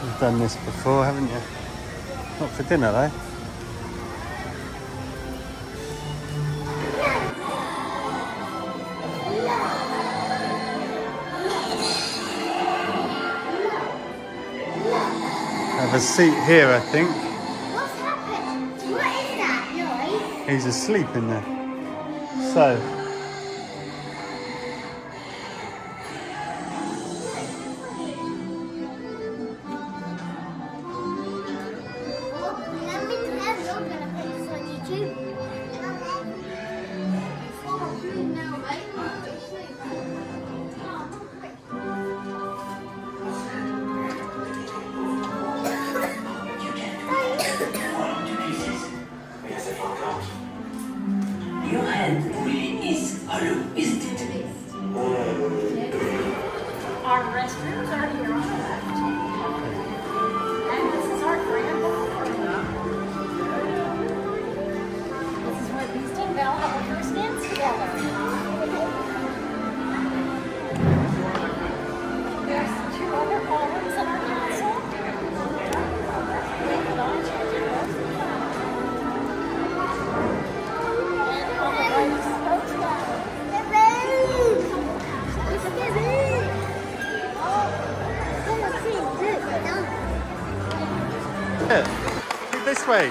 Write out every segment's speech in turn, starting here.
You've done this before, haven't you? Not for dinner, though. Have a seat here, I think. What's happened? What is that noise? He's asleep in there. So. Your hand really is hollow, isn't it? Our restrooms are here on the left. And this is our grand ballroom. This is where Beast and Belle have their first dance together. There's 2 other ballrooms in our castle. And on Yeah. This way.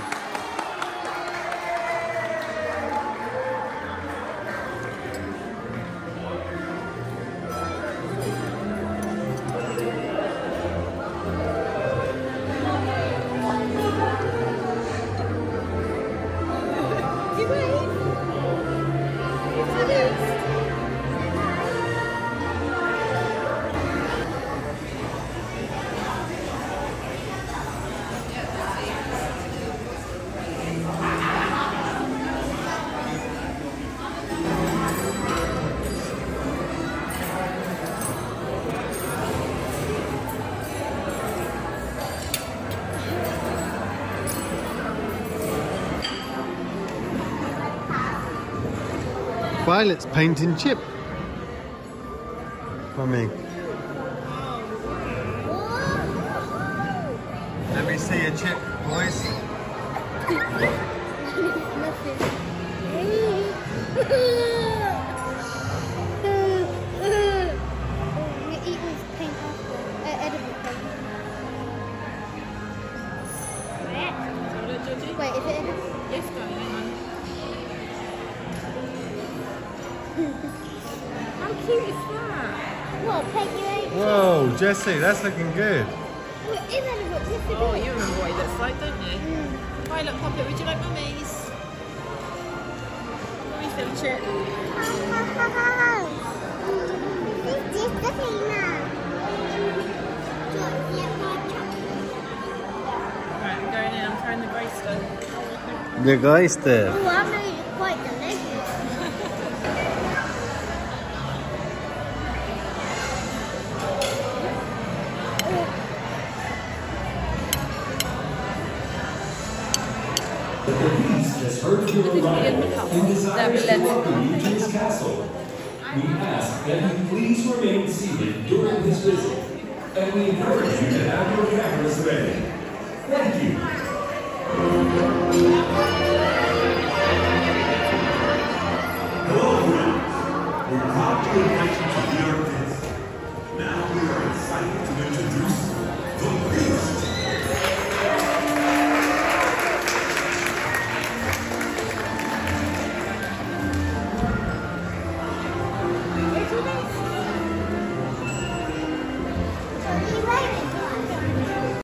Violet's painting Chip. Mummy. Let me see your Chip, boys. Wait, is it edible? yes, darling, hang on. How cute is that? What, peggy? Whoa, Jessie, that's looking good. What is edible? Yes, it Oh, is. you remember what he looks like, don't you? Violet Poppet, would you like mummy's? Mummy feel Chip. This is the thing now. Right, I'm going in, I'm trying the bracelet. The guy's there. Oh, I made it quite delicious. The police has heard your arrival and desires to welcome you to his castle. We ask that you please remain seated during this visit, and we encourage you to have your cameras ready. Thank you.